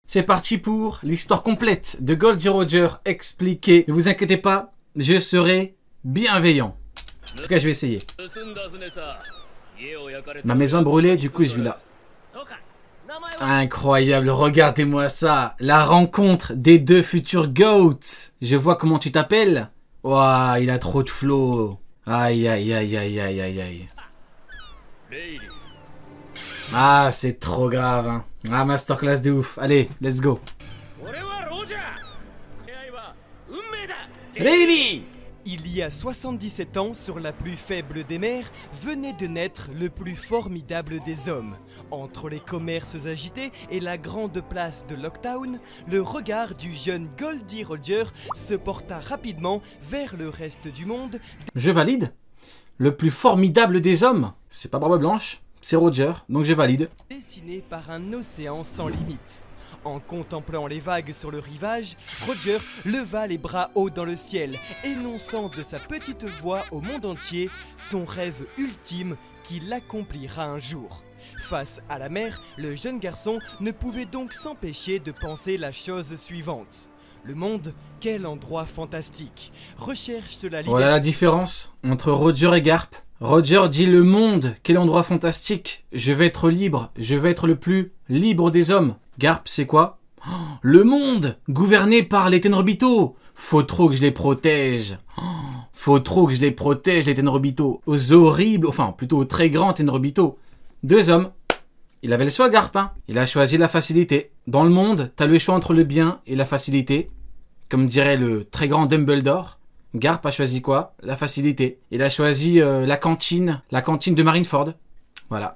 C'est parti pour l'histoire complète de Goldie Roger expliquée. Ne vous inquiétez pas, je serai bienveillant. En tout cas, je vais essayer. Ma maison a brûlé, du coup, je vis là. Incroyable, regardez-moi ça. La rencontre des deux futurs GOATs. Je vois comment tu t'appelles. Ouah, il a trop de flow. Aïe, aïe, aïe, aïe, aïe, aïe, aïe. Ah, c'est trop grave, hein. Ah, masterclass de ouf. Allez, let's go. Rayleigh! Il y a 77 ans, sur la plus faible des mers, venait de naître le plus formidable des hommes. Entre les commerces agités et la grande place de Locktown, le regard du jeune Goldie Roger se porta rapidement vers le reste du monde. Je valide. Le plus formidable des hommes. C'est pas Barbe Blanche, c'est Roger, donc je valide. Dessiné par un océan sans limite. En contemplant les vagues sur le rivage, Roger leva les bras hauts dans le ciel, énonçant de sa petite voix au monde entier son rêve ultime qu'il accomplira un jour. Face à la mer, le jeune garçon ne pouvait donc s'empêcher de penser la chose suivante. Le monde, quel endroit fantastique. Recherche de la liberté. Voilà la différence entre Roger et Garp. Roger dit le monde, quel endroit fantastique. Je vais être libre, je vais être le plus libre des hommes. Garp, c'est quoi? Oh, le monde, gouverné par les Tenryubito. Faut trop que je les protège. Oh, faut trop que je les protège, les Tenryubito. Aux horribles, enfin plutôt aux très grands Tenryubito. Deux hommes. Il avait le choix, Garp, hein. Il a choisi la facilité. Dans le monde, t'as le choix entre le bien et la facilité. Comme dirait le très grand Dumbledore. Garp a choisi quoi? La facilité. Il a choisi la cantine de Marineford. Voilà.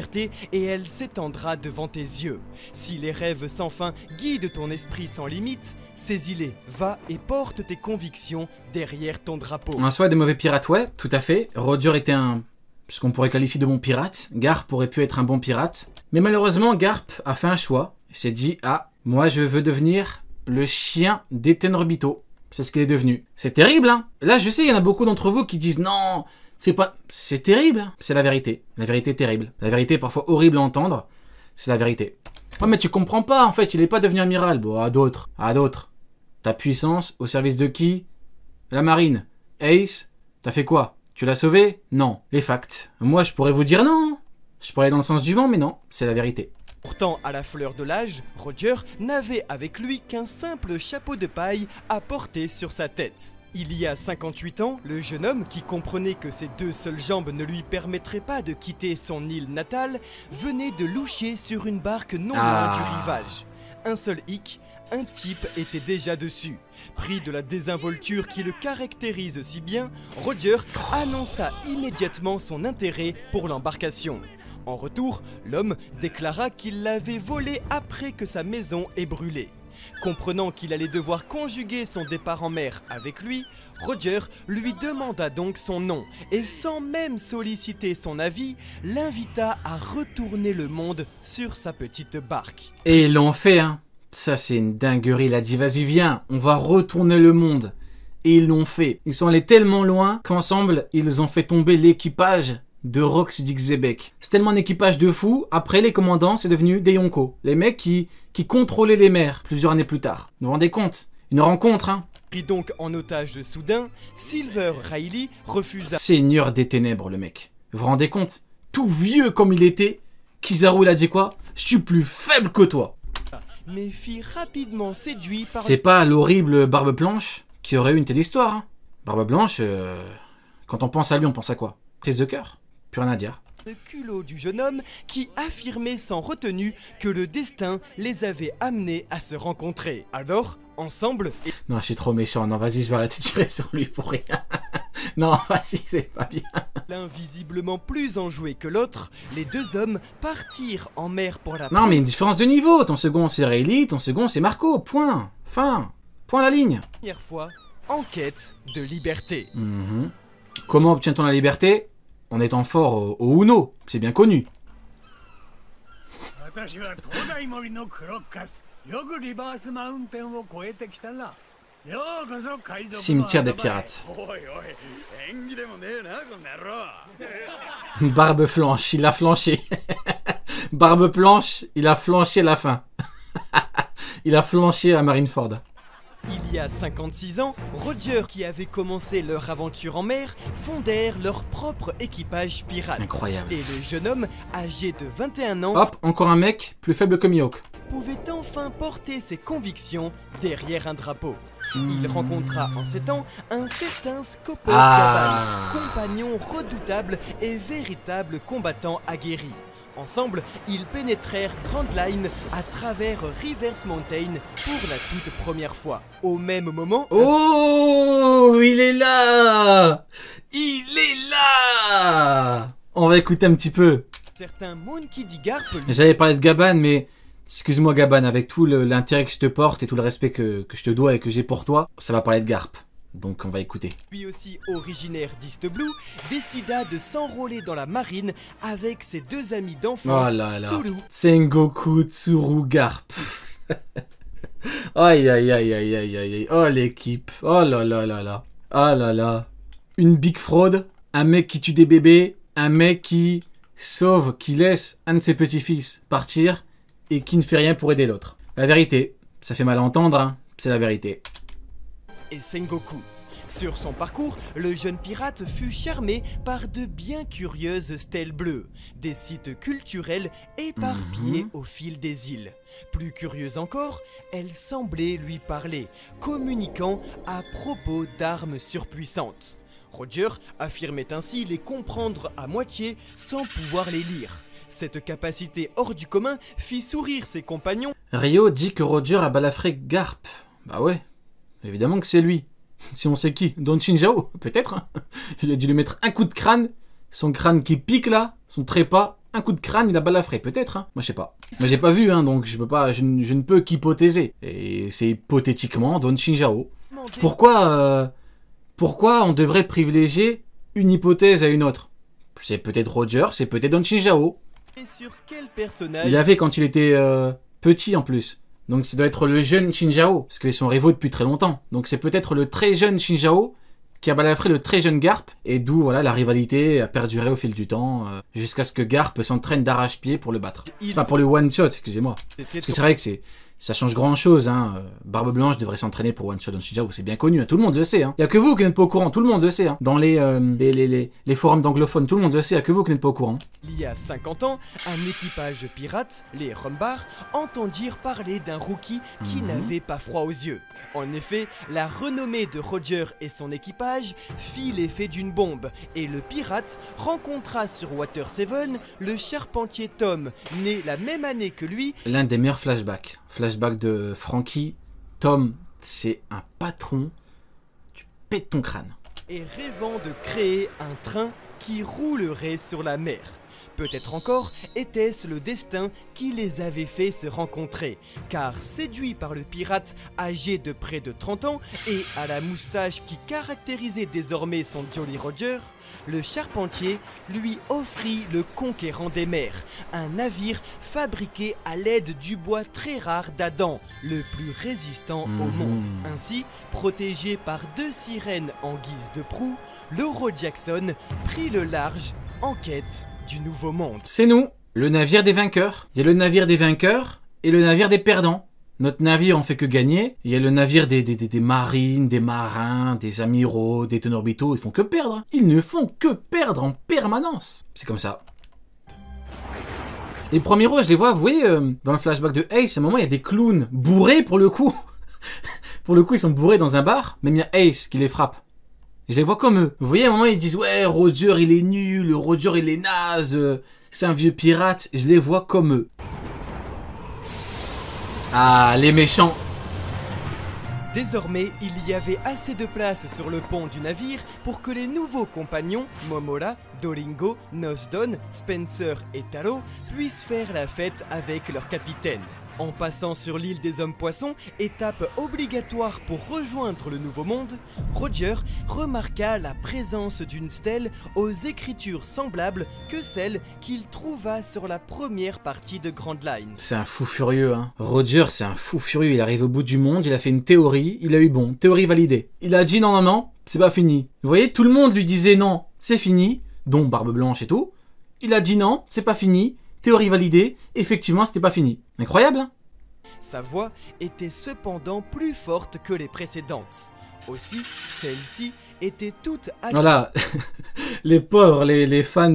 Et elle s'étendra devant tes yeux. Si les rêves sans fin guident ton esprit sans limite, saisis-les, va et porte tes convictions derrière ton drapeau. Un choix des mauvais pirates, ouais, tout à fait. Roger était ce qu'on pourrait qualifier de bon pirate. Garp aurait pu être un bon pirate. Mais malheureusement, Garp a fait un choix. Il s'est dit, ah, moi je veux devenir le chien des Tenryubito. C'est ce qu'il est devenu. C'est terrible, hein. Là, je sais, il y en a beaucoup d'entre vous qui disent, non, c'est terrible, hein. C'est la vérité. La vérité est terrible. La vérité est parfois horrible à entendre. C'est la vérité. Ouais, mais tu comprends pas, en fait, il n'est pas devenu amiral. Bon, à d'autres. À d'autres. Ta puissance, au service de qui? La marine. Ace, t'as fait quoi? Tu l'as sauvé? Non. Les facts. Moi, je pourrais vous dire non. Je pourrais aller dans le sens du vent, mais non. C'est la vérité. Pourtant, à la fleur de l'âge, Roger n'avait avec lui qu'un simple chapeau de paille à porter sur sa tête. Il y a 58 ans, le jeune homme, qui comprenait que ses deux seules jambes ne lui permettraient pas de quitter son île natale, venait de loucher sur une barque non loin du rivage. Un seul hic, un type était déjà dessus. Pris de la désinvolture qui le caractérise si bien, Roger annonça immédiatement son intérêt pour l'embarcation. En retour, l'homme déclara qu'il l'avait volé après que sa maison ait brûlé. Comprenant qu'il allait devoir conjuguer son départ en mer avec lui, Roger lui demanda donc son nom et sans même solliciter son avis, l'invita à retourner le monde sur sa petite barque. Et ils l'ont fait, hein. Ça, c'est une dinguerie. Il a dit, vas-y, viens, on va retourner le monde. Et ils l'ont fait. Ils sont allés tellement loin qu'ensemble, ils ont fait tomber l'équipage de Rox d'Ixébec. C'est tellement un équipage de fous. Après, les commandants, c'est devenu des Yonko. Les mecs qui contrôlaient les mers plusieurs années plus tard. Vous vous rendez compte? Une rencontre, hein. Pris donc en otage soudain, Silver Rayleigh refusa... Seigneur des ténèbres, le mec. Vous vous rendez compte? Tout vieux comme il était, Kizaru, il a dit quoi? Je suis plus faible que toi. Mais fit rapidement séduit par... C'est pas l'horrible Barbe Blanche qui aurait eu une telle histoire, hein. Barbe Blanche, quand on pense à lui, on pense à quoi? Prise de cœur? Plus rien à dire. Le culot du jeune homme qui affirmait sans retenue que le destin les avait amenés à se rencontrer. Alors, ensemble... Non, je suis trop méchant. Non, vas-y, je vais arrêter de tirer sur lui pour rien. Non, vas-y, c'est pas bien. L'un visiblement plus enjoué que l'autre, les deux hommes partirent en mer pour la... Non, mais une différence de niveau. Ton second, c'est Rayleigh, ton second, c'est Marco. Point. Fin. Point à la ligne. Première fois, en quête de liberté. Comment obtient-on la liberté? En étant fort au Uno, c'est bien connu. Cimetière des pirates. Barbe Flanche, il a flanché. Barbe Blanche, il a flanché la fin. Il a flanché à Marineford. Il y a 56 ans, Roger, qui avait commencé leur aventure en mer, fondèrent leur propre équipage pirate. Incroyable. Et le jeune homme, âgé de 21 ans, Hop, encore un mec plus faible que Mihawk. pouvait enfin porter ses convictions derrière un drapeau. Il rencontra en ces temps un certain Scopo Ah. Gabban, compagnon redoutable et véritable combattant aguerri. Ensemble, ils pénétrèrent Grand Line à travers Rivers Mountain pour la toute première fois. Au même moment, Oh, il est là. Il est là. On va écouter un petit peu. certain Monkey D. Garp J'avais parlé de Gabban, mais excuse-moi Gabban, avec tout l'intérêt que je te porte et tout le respect que je te dois et que j'ai pour toi, ça va parler de Garp. Donc on va écouter. lui aussi originaire d'East Blue, décida de s'enrôler dans la marine avec ses deux amis d'enfance, Oh là là. Tsuru Sengoku Tsuru Garp. Aïe aïe aïe aïe aïe aïe aïe. Oh l'équipe. Oh là là là là. Oh là là. Une big fraude. Un mec qui tue des bébés. Un mec qui sauve, qui laisse un de ses petits-fils partir et qui ne fait rien pour aider l'autre. La vérité. Ça fait mal à entendre, hein. C'est la vérité. et Sengoku. Sur son parcours, le jeune pirate fut charmé par de bien curieuses stèles bleues, des sites culturels éparpillés au fil des îles. Plus curieuse encore, elles semblaient lui parler, communiquant à propos d'armes surpuissantes. Roger affirmait ainsi les comprendre à moitié sans pouvoir les lire. Cette capacité hors du commun fit sourire ses compagnons. Ryo dit que Roger a balafré Garp. Bah ouais. Évidemment que c'est lui. Si on sait qui, Don Chinjao, peut-être. Hein. Il a dû lui mettre un coup de crâne. Son crâne qui pique là, son trépas. Un coup de crâne, il a balafré, peut-être. Hein. Moi, je sais pas. Moi, j'ai pas vu, hein, donc je peux pas, je ne peux qu'hypothéser. Et c'est hypothétiquement Don Chinjao. Pourquoi on devrait privilégier une hypothèse à une autre? C'est peut-être Roger, c'est peut-être Don Chinjao. Et sur quel personnage Il avait quand il était petit en plus. Donc ça doit être le jeune Chinjao, parce qu'ils sont rivaux depuis très longtemps. Donc c'est peut-être le très jeune Chinjao qui a balafré le très jeune Garp, et d'où voilà la rivalité a perduré au fil du temps, jusqu'à ce que Garp s'entraîne d'arrache-pied pour le battre. Enfin pour le one-shot, excusez-moi. Parce que c'est vrai que ça change grand-chose, hein. Barbe Blanche devrait s'entraîner pour one-shot Don Chinjao, c'est bien connu, hein. Tout le monde le sait. Hein. Il n'y a que vous qui n'êtes pas au courant, tout le monde le sait. Hein. Dans les forums d'anglophones, tout le monde le sait, il n'y a que vous qui n'êtes pas au courant. Il y a 50 ans, un équipage pirate, les Rumbar, entendirent parler d'un rookie qui n'avait pas froid aux yeux. En effet, la renommée de Roger et son équipage fit l'effet d'une bombe, et le pirate rencontra sur Water 7 le charpentier Tom, né la même année que lui. L'un des meilleurs flashbacks. Flashback de Frankie. Tom, c'est un patron. Tu pètes ton crâne. Et rêvant de créer un train qui roulerait sur la mer. Peut-être encore était-ce le destin qui les avait fait se rencontrer, car séduit par le pirate âgé de près de 30 ans et à la moustache qui caractérisait désormais son Jolly Roger, le charpentier lui offrit le Conquérant des mers, un navire fabriqué à l'aide du bois très rare d'Adam, le plus résistant au monde. Ainsi, protégé par deux sirènes en guise de proue, l'Euro Jackson prit le large en quête du nouveau monde. C'est nous, le navire des vainqueurs. Il y a le navire des vainqueurs et le navire des perdants. Notre navire, on fait que gagner. Il y a le navire des marines, des marins, des amiraux, des tenorbitaux. Ils font que perdre. Ils ne font que perdre en permanence. C'est comme ça. Les premiers héros, je les vois, vous voyez, dans le flashback de Ace, à un moment, il y a des clowns bourrés pour le coup. Pour le coup, ils sont bourrés dans un bar. Même il y a Ace qui les frappe. Je les vois comme eux. Vous voyez, à un moment, ils disent « Ouais, Roger, il est nul. Roger, il est naze. C'est un vieux pirate. » Je les vois comme eux. Ah, les méchants. Désormais, il y avait assez de place sur le pont du navire pour que les nouveaux compagnons, Momola, Doringo, Nosdon, Spencer et Talo, puissent faire la fête avec leur capitaine. En passant sur l'île des hommes-poissons, étape obligatoire pour rejoindre le Nouveau Monde, Roger remarqua la présence d'une stèle aux écritures semblables que celles qu'il trouva sur la première partie de Grand Line. C'est un fou furieux, hein. Roger, c'est un fou furieux. Il arrive au bout du monde, il a fait une théorie, il a eu bon. Théorie validée. Il a dit non, non, non, c'est pas fini. Vous voyez, tout le monde lui disait non, c'est fini, dont Barbe Blanche et tout. Il a dit non, c'est pas fini. Théorie validée, effectivement, c'était pas fini. Incroyable, hein? Sa voix était cependant plus forte que les précédentes. Aussi, celle-ci était toute voilà, les pauvres, les fans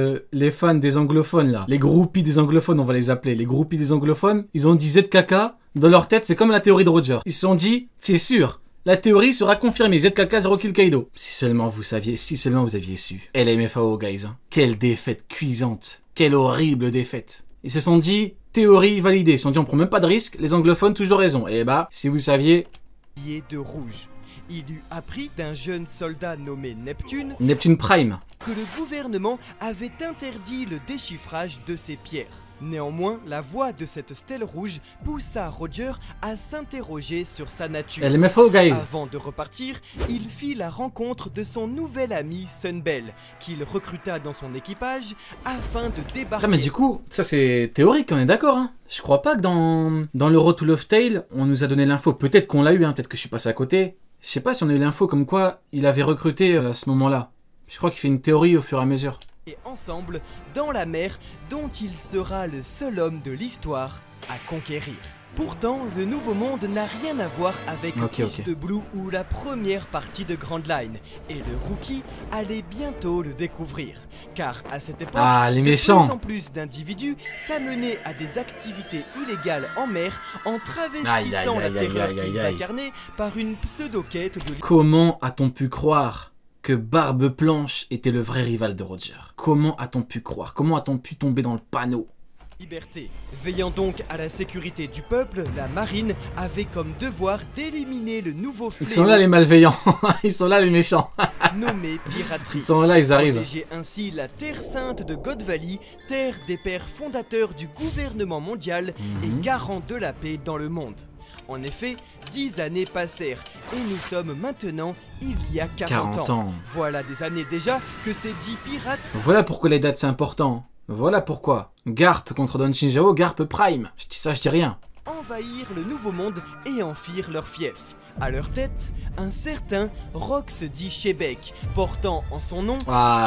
des anglophones là, les groupies des anglophones on va les appeler, les groupies des anglophones, ils ont dit ZKK, dans leur tête c'est comme la théorie de Roger. Ils se sont dit, c'est sûr, la théorie sera confirmée, ZKK 0 kill Kaido. Si seulement vous saviez, si seulement vous aviez su. LMFAO guys, hein. Quelle défaite cuisante, quelle horrible défaite. Ils se sont dit, théorie validée, ils se sont dit on prend même pas de risque, les anglophones toujours raison. Et bah, si vous saviez... de rouge. Il eut appris d'un jeune soldat nommé Neptune Prime que le gouvernement avait interdit le déchiffrage de ces pierres. Néanmoins, la voix de cette stèle rouge poussa Roger à s'interroger sur sa nature. LMFAO guys. Avant de repartir, il fit la rencontre de son nouvel ami Sunbell, qu'il recruta dans son équipage afin de débarquer. Ah mais du coup, ça c'est théorique, on est d'accord hein. Je crois pas que dans le Road to Love Tale, on nous a donné l'info. Peut-être qu'on l'a eu, hein. Peut-être que je suis passé à côté. Je sais pas si on a eu l'info comme quoi il avait recruté à ce moment-là. Je crois qu'il fait une théorie au fur et à mesure. Et ensemble, dans la mer, dont il sera le seul homme de l'histoire à conquérir. Pourtant, le Nouveau Monde n'a rien à voir avec East Blue ou la première partie de Grand Line, et le Rookie allait bientôt le découvrir. Car à cette époque, les de méchants. plus en plus d'individus s'amenaient à des activités illégales en mer en travestissant la terreur qu'ils incarnaient par une pseudo-quête de... Comment a-t-on pu croire que Barbe Blanche était le vrai rival de Roger? Comment a-t-on pu croire? Comment a-t-on pu tomber dans le panneau? Liberté. Veillant donc à la sécurité du peuple, la marine avait comme devoir d'éliminer le nouveau fléau. Ils sont là les malveillants, ils sont là les méchants. Nommé piraterie. Ils sont là, ils arrivent. Protéger ainsi la terre sainte de God Valley, terre des pères fondateurs du gouvernement mondial et garant de la paix dans le monde. En effet, 10 années passèrent et nous sommes maintenant il y a 40 ans. Voilà des années déjà que ces 10 pirates... Voilà pourquoi les dates c'est important. Voilà pourquoi. Garp contre Don Shinjao, Garp Prime. Je dis ça, je dis rien. Envahirent le Nouveau Monde et en firent leur fief. À leur tête, un certain Rox dit Shebeck, portant en son nom...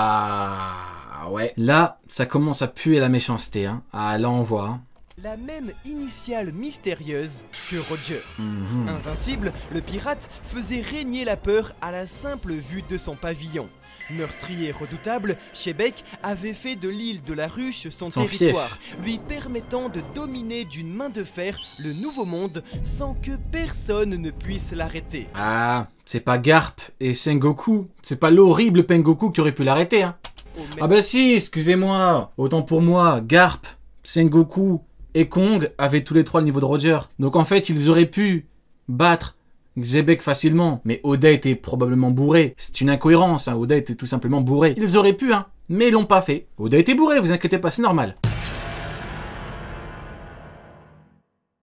Ah ouais. Là, ça commence à puer la méchanceté. Hein. Ah là on voit. Hein. La même initiale mystérieuse que Roger. Invincible, le pirate faisait régner la peur à la simple vue de son pavillon. Meurtrier redoutable, Shebeck avait fait de l'île de la Ruche son territoire, lui permettant de dominer d'une main de fer le Nouveau Monde sans que personne ne puisse l'arrêter. Ah, c'est pas Garp et Sengoku, c'est pas l'horrible Pengoku qui aurait pu l'arrêter. Hein. Ah bah si, excusez-moi, autant pour moi, Garp, Sengoku et Kong avaient tous les trois le niveau de Roger. Donc en fait, ils auraient pu battre Xebec facilement, mais Oda était probablement bourré. C'est une incohérence, hein. Oda était tout simplement bourré. Ils auraient pu, hein, mais ils l'ont pas fait. Oda était bourré, vous inquiétez pas, c'est normal.